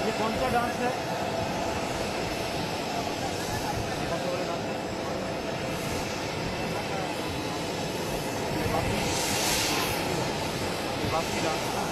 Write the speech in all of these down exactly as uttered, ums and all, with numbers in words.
ये कौन सा डांस है? कौन सा वाला डांस है? बाकी बाकी डांस है।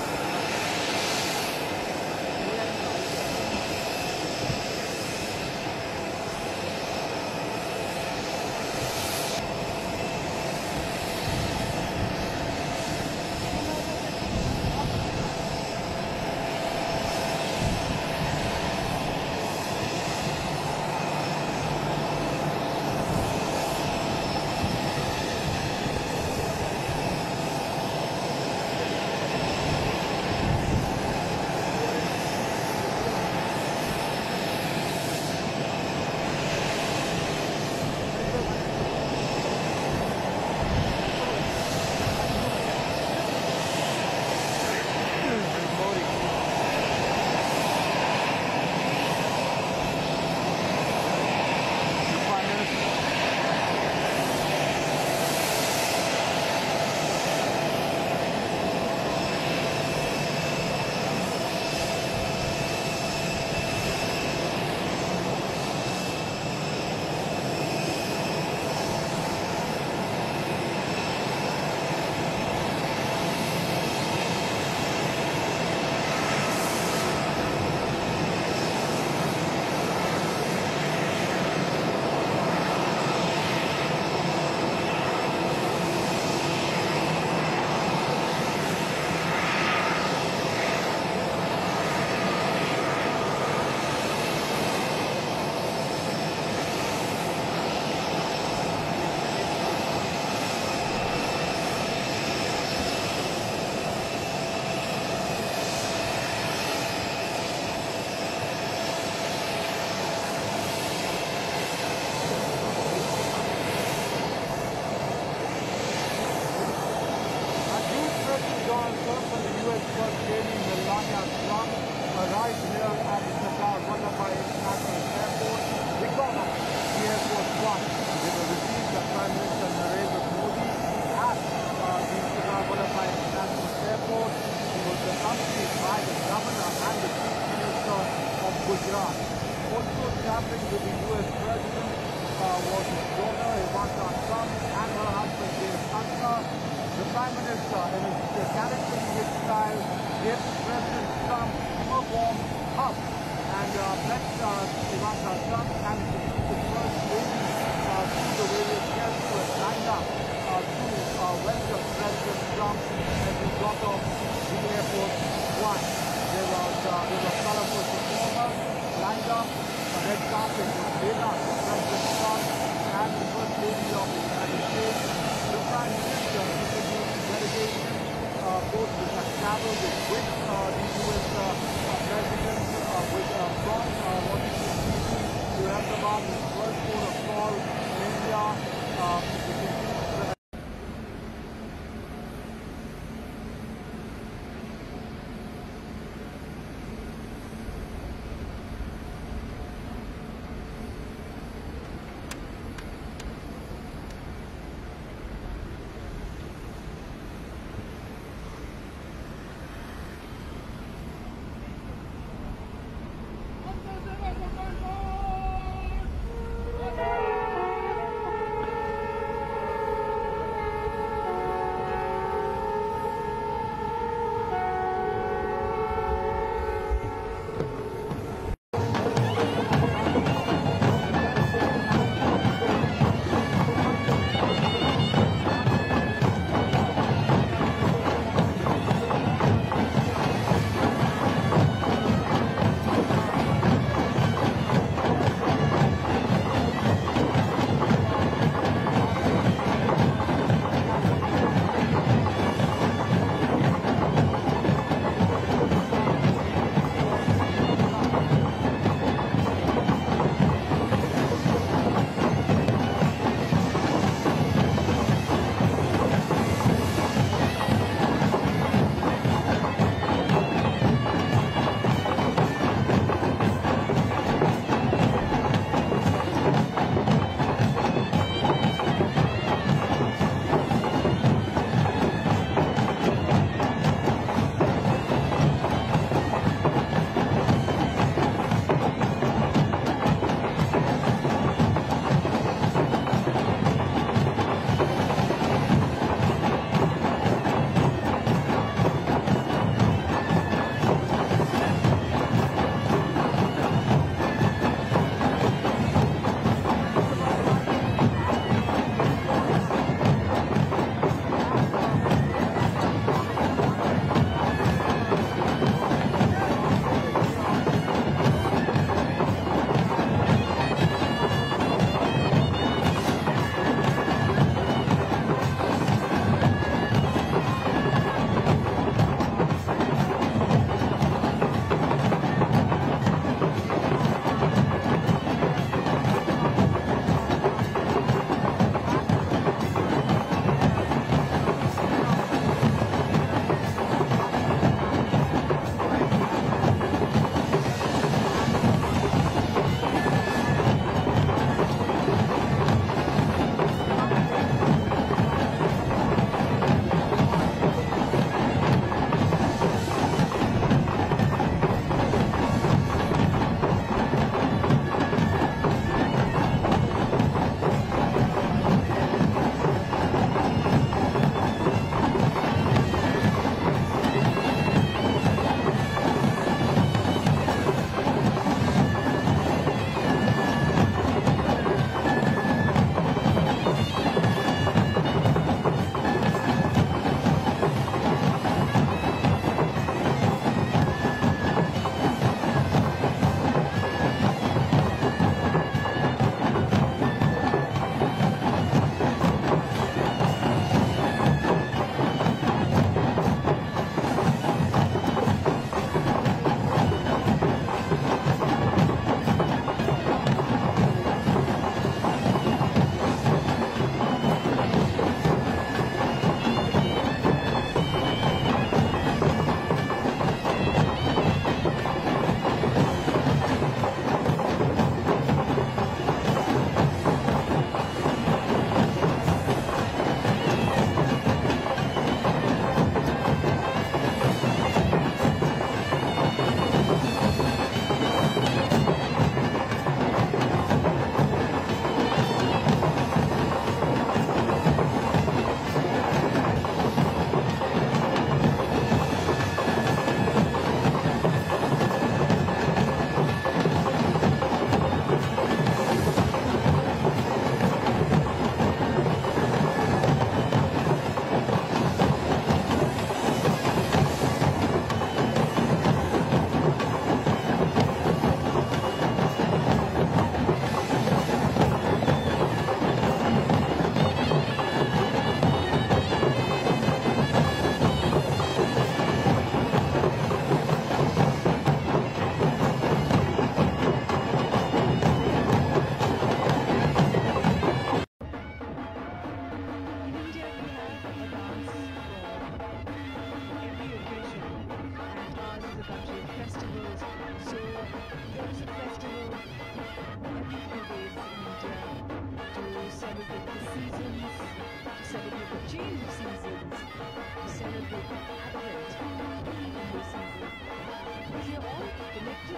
Donald Trump and the U S First Lady Melania Trump arrived here at the Sardar Vallabhbhai International Airport because of the Air Force One. They were received by Prime Minister Narendra Modi at uh, the Sardar Vallabhbhai International Airport. He was accompanied by the Governor and the Chief Minister of Gujarat. Also traveling with the U S President uh, was his daughter Ivanka Trump and her husband James Hunter. The Prime Minister, in his characteristic style, gave President Trump a warm hug and uh, blessed uh, Ivanka Trump and introduced the First Lady uh, to the various guests who had lined up uh, to uh, welcome President Trump as he got off the Air Force One. There was, uh, there were colorful performers lined up, a red carpet was laid out for President Trump and the First Lady of the United States. The Prime Minister introduced the delegation, uh, both which have traveled with, with uh, the U S uh, uh, President, uh, with, uh, from uh, Washington D C to Ahmedabad, the first port of call in India, uh, which includes the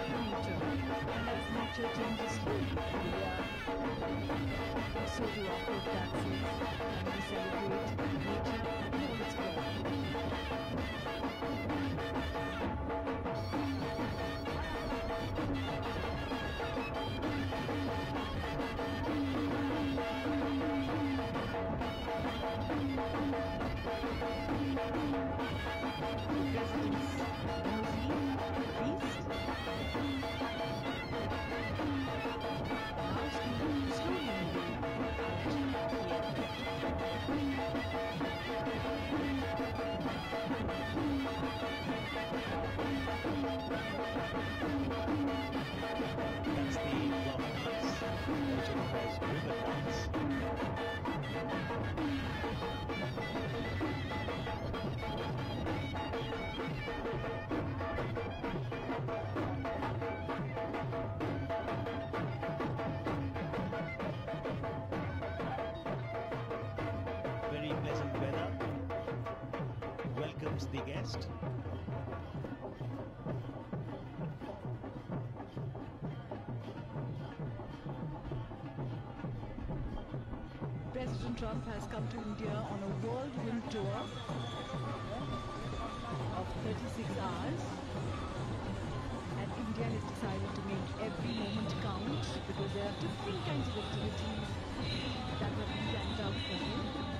to nature. And as nature changes slowly, India, so do our folk dances, and we celebrate nature in all its glory. President's limousine, beast, now slowly slowly moving out That's the Block Dance, also known as River Dance. Very pleasant weather welcomes the guest. President Trump has come to India on a whirlwind tour of thirty-six hours, and India has decided to make every moment count because there are different kinds of activities that have been planned out for him.